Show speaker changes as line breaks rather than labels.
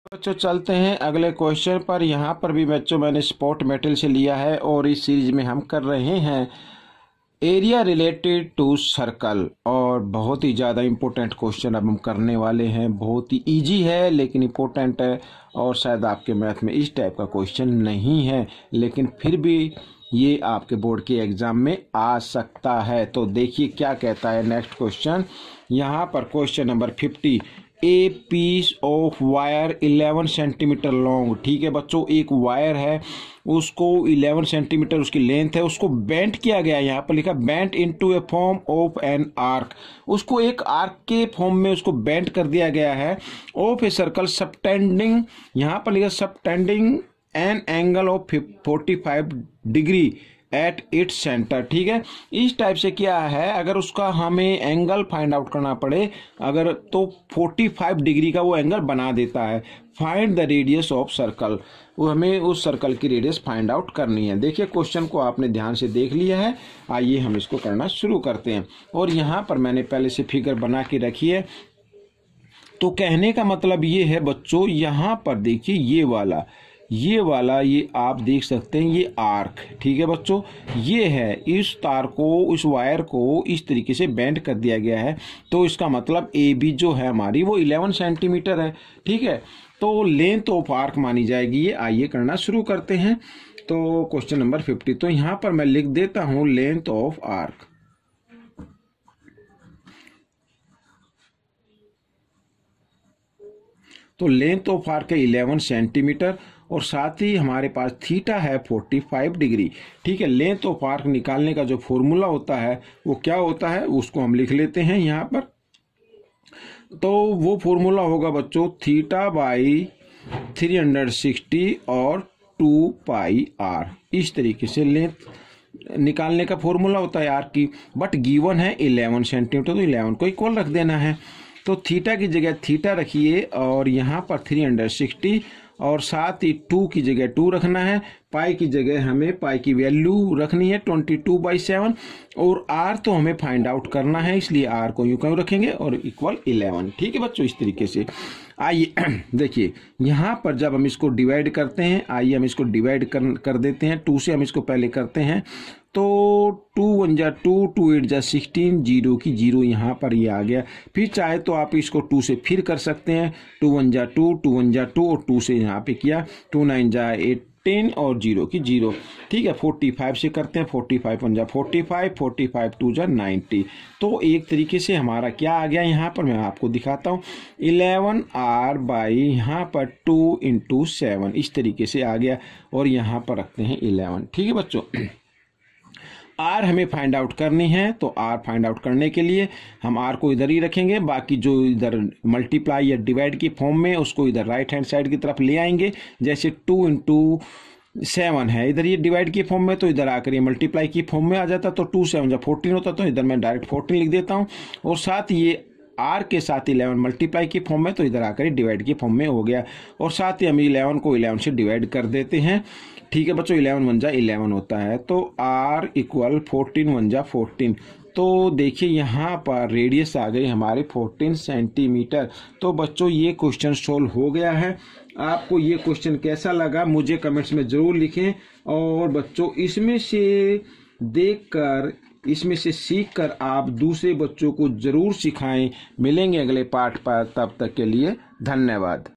बच्चों चलते हैं अगले क्वेश्चन पर। यहाँ पर भी बच्चों मैंने स्पोर्ट मेटल से लिया है और इस सीरीज में हम कर रहे हैं एरिया रिलेटेड टू सर्कल, और बहुत ही ज़्यादा इम्पोर्टेंट क्वेश्चन अब हम करने वाले हैं। बहुत ही इजी है लेकिन इम्पोर्टेंट है, और शायद आपके मैथ में इस टाइप का क्वेश्चन नहीं है, लेकिन फिर भी ये आपके बोर्ड के एग्जाम में आ सकता है। तो देखिए क्या कहता है नेक्स्ट क्वेश्चन। यहाँ पर question number 50, a piece of wire 11 centimetre long. ठीक है बच्चों, एक वायर है, उसको 11 सेंटीमीटर उसकी लेंथ है, उसको बेंट किया गया है। यहाँ पर लिखा bent into a form of an arc, उसको एक आर्क के फॉर्म में उसको बेंट कर दिया गया है। ऑफ ए सर्कल सबटेंडिंग, यहाँ पर लिखा subtending an angle of 45 degree at its centre. ठीक है, इस टाइप से क्या है, अगर उसका हमें एंगल फाइंड आउट करना पड़े अगर, तो 45 डिग्री का वो एंगल बना देता है। Find the radius of circle, वो हमें उस सर्कल की रेडियस फाइंड आउट करनी है। देखिए क्वेश्चन को आपने ध्यान से देख लिया है, आइए हम इसको करना शुरू करते हैं। और यहाँ पर मैंने पहले से फिगर बना के रखी है। तो कहने का मतलब ये है बच्चों, यहाँ पर देखिए ये वाला ये आप देख सकते हैं, ये आर्क। ठीक है बच्चों, ये है, इस तार को, इस वायर को इस तरीके से बेंड कर दिया गया है। तो इसका मतलब ए बी जो है हमारी वो 11 सेंटीमीटर है। ठीक है, तो लेंथ ऑफ आर्क मानी जाएगी ये। आइए करना शुरू करते हैं। तो क्वेश्चन नंबर 50, तो यहाँ पर मैं लिख देता हूँ लेंथ ऑफ आर्क। तो लेंथ ऑफ आर्क है 11 सेंटीमीटर, और साथ ही हमारे पास थीटा है 45 डिग्री। ठीक है, लेंथ ऑफ आर्क निकालने का जो फॉर्मूला होता है वो क्या होता है, उसको हम लिख लेते हैं यहाँ पर। तो वो फॉर्मूला होगा बच्चों थीटा बाई 360 और 2 पाई आर। इस तरीके से लेंथ निकालने का फॉर्मूला होता है आर्क की। बट गिवन है 11 सेंटीमीटर, तो 11 को इक्वल रख देना है। तो थीटा की जगह थीटा रखिए, और यहाँ पर 360, और साथ ही 2 की जगह 2 रखना है। पाई की जगह हमें पाई की वैल्यू रखनी है 22/7, और आर तो हमें फाइंड आउट करना है, इसलिए आर को यूं क्यों रखेंगे और इक्वल 11। ठीक है बच्चों, इस तरीके से। आइए देखिए यहाँ पर जब हम इसको डिवाइड करते हैं, आइए हम इसको डिवाइड कर देते हैं। 2 से हम इसको पहले करते हैं। तो 2 1 जा 2, 2 8 जा 16, 0 की 0 यहाँ पर ये आ गया। फिर चाहे तो आप इसको 2 से फिर कर सकते हैं। 2 1 जा 2, 2 1 जा 2, और 2 से यहाँ पे किया, 2 9 जा 18 और 0 की 0। ठीक है, 45 से करते हैं। 45 1 जा 45, 45 2 जा 90। तो एक तरीके से हमारा क्या आ गया, यहाँ पर मैं आपको दिखाता हूँ, 11R बाई यहाँ पर 2 × 7, इस तरीके से आ गया। और यहाँ पर रखते हैं 11। ठीक है बच्चों, आर हमें फाइंड आउट करनी है। तो आर फाइंड आउट करने के लिए हम आर को इधर ही रखेंगे, बाकी जो इधर मल्टीप्लाई या डिवाइड की फॉर्म में उसको इधर राइट हैंड साइड की तरफ ले आएंगे। जैसे 2 × 7 है, इधर ये डिवाइड की फॉर्म में, तो इधर आकर ये मल्टीप्लाई की फॉर्म में आ जाता। तो 2 7 जा 14 होता, तो इधर मैं डायरेक्ट 14 लिख देता हूँ। और साथ ये आर के साथ 11 मल्टीप्लाई की फॉर्म में, तो इधर आकर डिवाइड की फॉर्म में हो गया। और साथ ही हम 11 को 11 से डिवाइड कर देते हैं। ठीक है बच्चों, 11 1 जा 11 होता है। तो आर इक्वल 14 1 जा 14। तो देखिए यहाँ पर रेडियस आ गई हमारे 14 सेंटीमीटर। तो बच्चों ये क्वेश्चन सोल्व हो गया है। आपको ये क्वेश्चन कैसा लगा मुझे कमेंट्स में ज़रूर लिखें। और बच्चों इसमें से देखकर, इसमें से सीखकर आप दूसरे बच्चों को ज़रूर सिखाएं। मिलेंगे अगले पाठ पर, तब तक के लिए धन्यवाद।